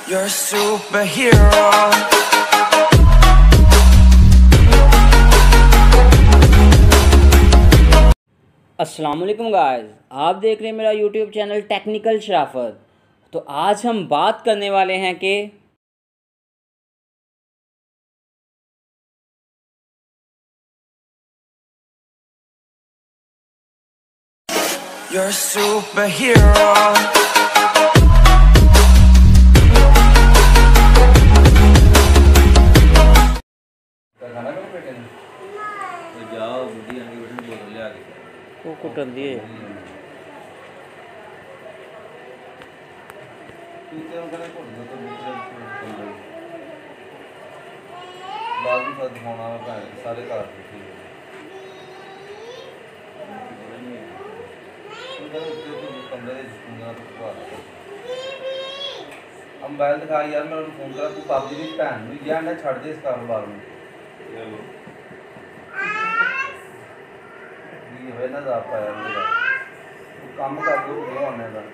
You're a superhero. अस्सलामुअलैकुम guys, आप देख रहे हैं मेरा यूट्यूब चैनल टेक्निकल शराफत। तो आज हम बात करने वाले हैं कि You're a superhero. वो कुटन दिए सारे घर मोबाइल दिखा यार, मैं फोन करा तू भाभी की भैन भी गया ना, छड़ दे इस कारोबार में ये ना जा पाया मेरा काम कर दो वो आने का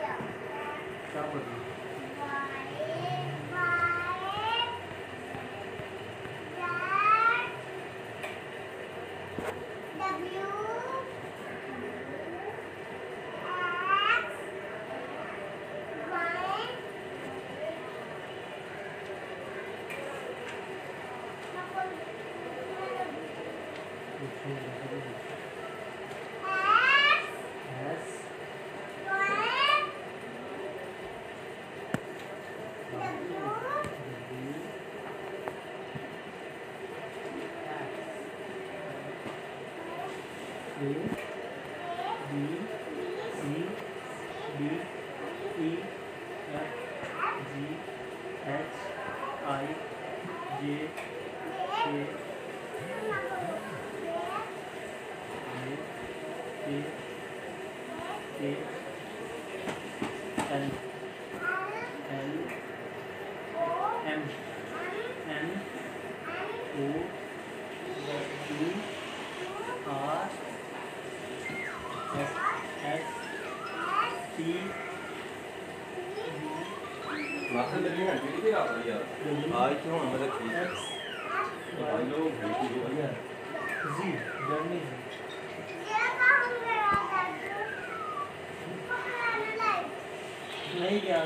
नहीं क्या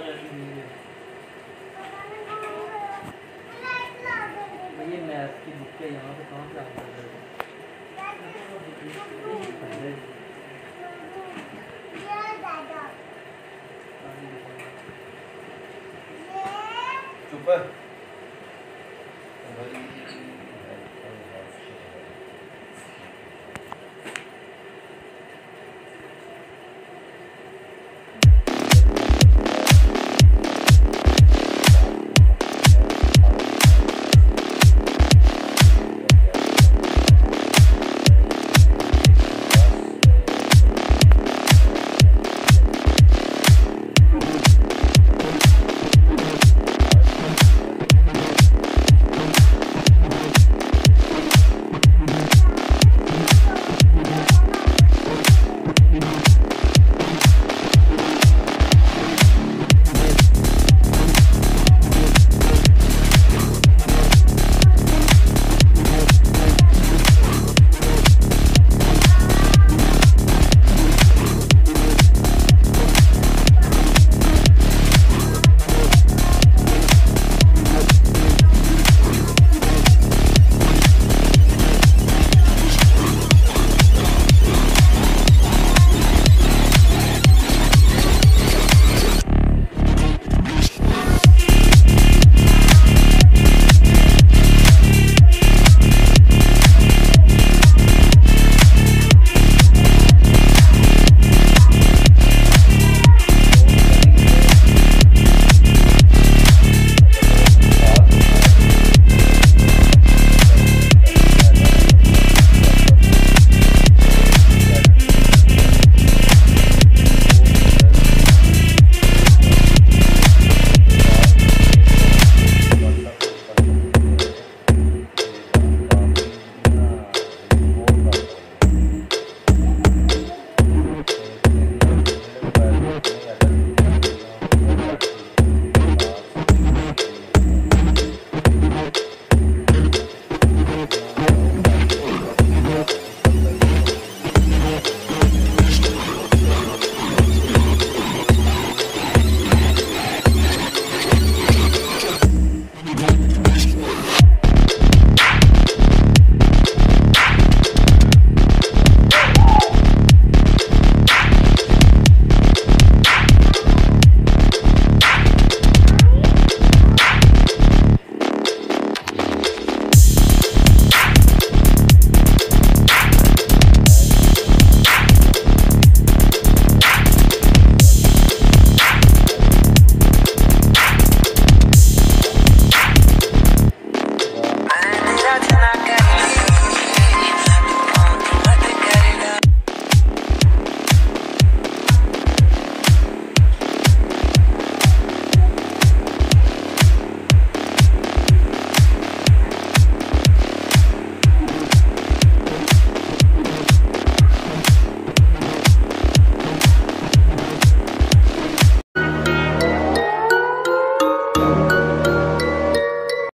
ये मैथ की बुक है, यहाँ पे कहाँ से चुप है